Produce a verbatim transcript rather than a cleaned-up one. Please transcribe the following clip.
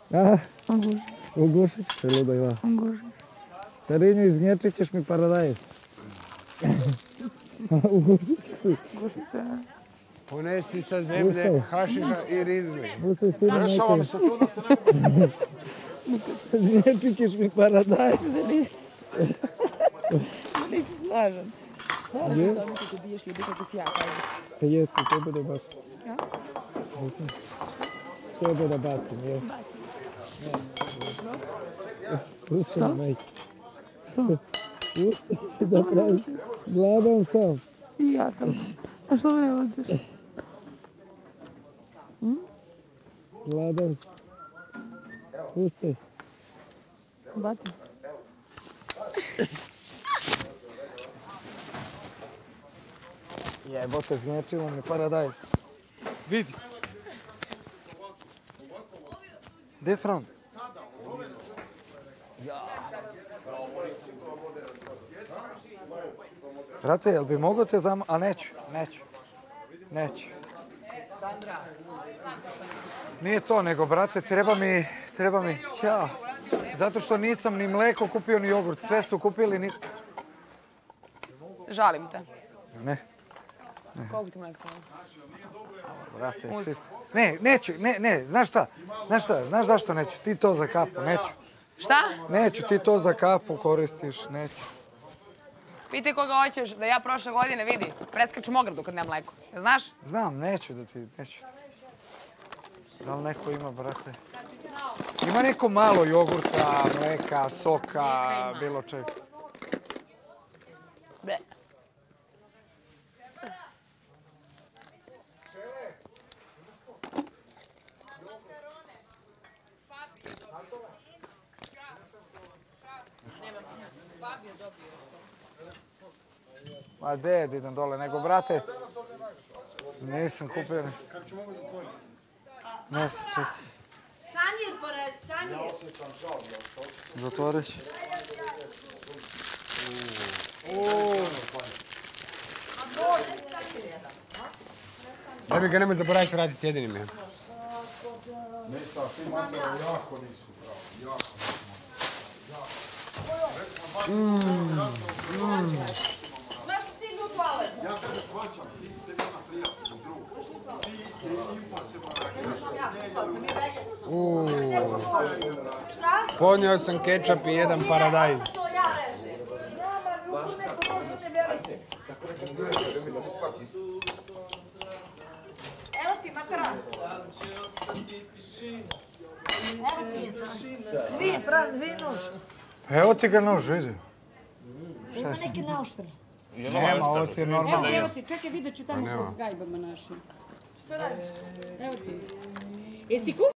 A? Ugušić. Ugušić? Preluda Iva. Ugušić. Tarinju, iznječit ćeš mi paradajz. Ugušić ti. Ugušića. Ponesi sa zemlje hašiša i rizli. Dešava mi se to da se neko... Iznječit ćeš mi paradajz. Nisi slažem. Je? To misli da biješ ljudi kako si ja, kažem. Pa jesi, tebe da bacim. Ja? Tebe da bacim, jes. Pusti me, majke. Što? Pusti me da pravim. Gladan sam. I ja sam. A što me ne hoćeš? Gladan. Pusti. Bacim. Jebote, zgnječilo mi paradajz. Vidi. Gdje je Fran? Brate, jel bi mogo te zam... A neću, neću. Neću. Nije to, nego, brate, treba mi... Treba mi... Ćao. Zato što nisam ni mleko kupio, ni jogurt. Sve su kupili, nis... Žalim te. Ne. Koliko ti mleka? Brate, čisto. Ne, neću, ne, ne, znaš šta? Znaš šta, znaš zašto neću? Ti to za kafu, neću. Šta? Neću, ti to za kafu koristiš, neću. Pitaj koga hoćeš da ja prošle godine vidi. Preskačem ogradu kad nema mleko. Znaš? Znam, neću da ti, neću. Da li neko ima, brate? Ima neko malo jogurta, mleka, soka, bilo čega. Be. Ma de, da idem dole, nego, brate, nisam kupio... Ne se, čekaj. Tanjir, Boris, tanjir. Zatvorit ću. Ne bi ga nemoj zaboraviti raditi jedinim je. Mesta, ti mandala jako nisu pravi, jako nisu. Maš ti idu u toalet. Ja tebe svačam, ti tebi ona prijatelj, drugo. Ti je impossible. Šta? Podnio sam kečap i jedan paradajz. To ja režim. Znam, ali u tu neko možete veriti. Evo ti makaron. Dvi, Fran, dvi nož. Evo ti ga nož, vidi. Ima neki naoštar. Nema, ovo ti je normalno. Evo ti, čekaj, vidjet ću tamo kod gajbama našim. Što radiš? Evo ti. Jesi kupio?